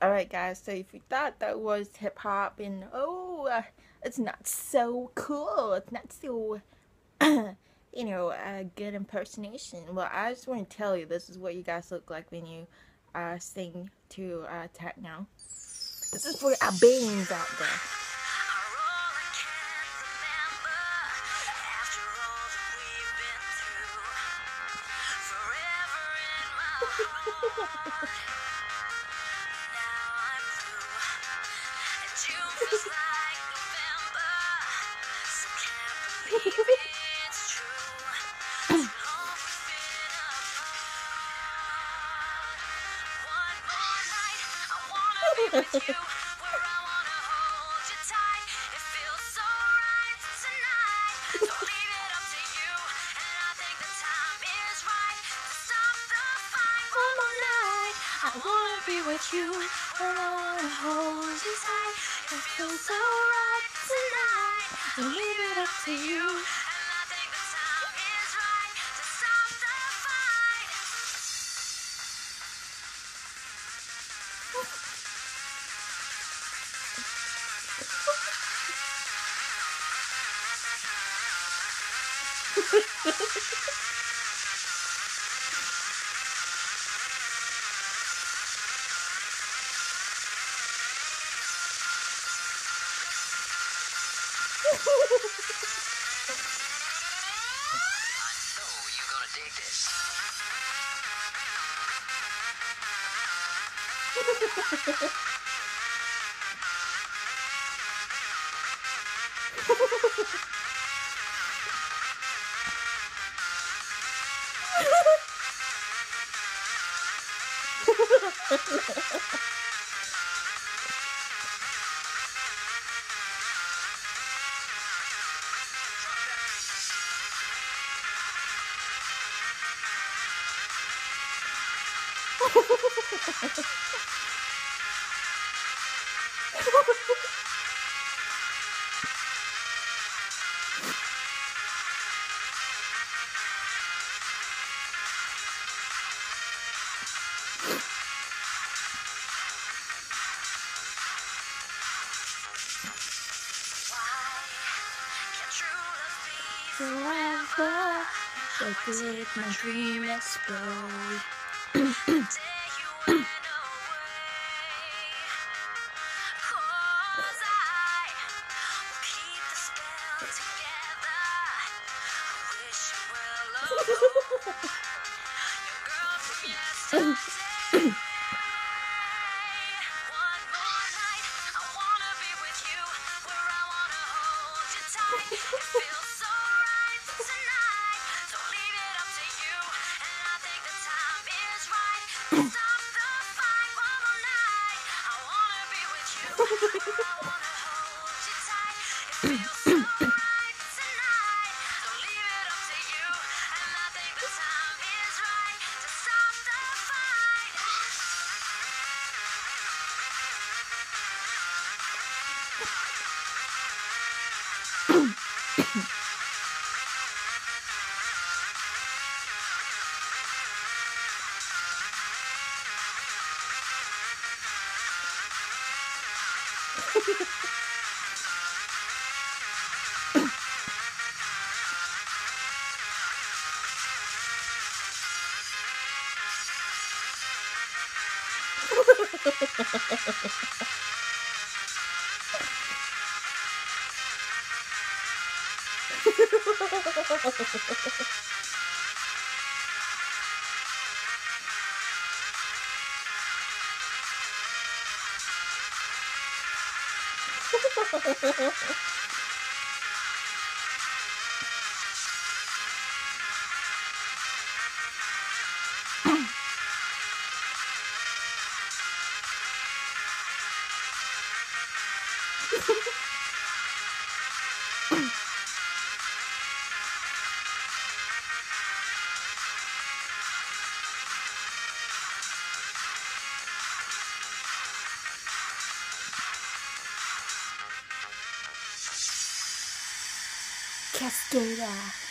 Alright, guys, so if you thought that was hip hop and it's not so cool, it's not so, good impersonation. Well, I just want to tell you this is what you guys look like when you sing to techno. This is for our beings out there. I wanna be with you, and I wanna hold you tight. It feels so right tonight. I'll leave it up to you, and I think the time is right to stop the fight. Forever, so did my dream explode. Cascada.